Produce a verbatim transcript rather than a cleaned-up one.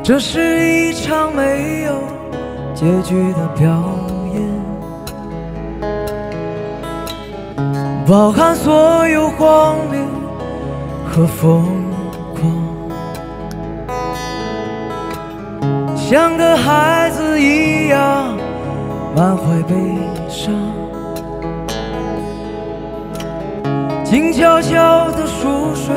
这是一场没有结局的表演，包含所有荒谬和疯狂，像个孩子一样满怀悲伤，静悄悄地熟睡